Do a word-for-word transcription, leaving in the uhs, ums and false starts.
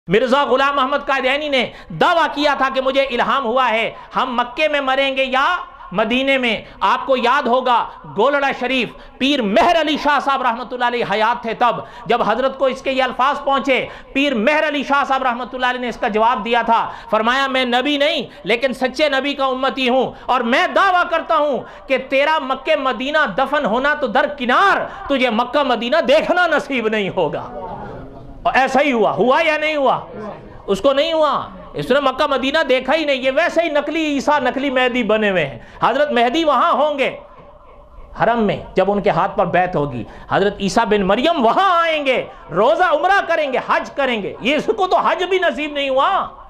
मिर्जा गुलाम अहमद कादियानी ने दावा किया था कि मुझे इल्हाम हुआ है हम मक्के में मरेंगे या मदीने में। आपको याद होगा गोलड़ा शरीफ पीर मेहर अली शाह साहब रहमतुल्लाह अलैह हयात थे तब जब हजरत को इसके ये अल्फाज पहुंचे, पीर मेहर अली शाह साहब रहमतुल्लाह अलैह ने इसका जवाब दिया था। फरमाया मैं नबी नहीं लेकिन सच्चे नबी का उम्मती हूं और मैं दावा करता हूं कि तेरा मक्के मदीना दफन होना तो दरकिनार, तुझे मक्का मदीना देखना नसीब नहीं होगा। और ऐसा ही हुआ, हुआ या नहीं हुआ? उसको नहीं हुआ, इसने मक्का मदीना देखा ही नहीं। ये वैसे ही नकली ईसा नकली मेहदी बने हुए हैं। हजरत मेहदी वहां होंगे हरम में जब उनके हाथ पर बैत होगी, हजरत ईसा बिन मरियम वहां आएंगे, रोजा उमरा करेंगे, हज करेंगे। ये इसको तो हज भी नसीब नहीं हुआ।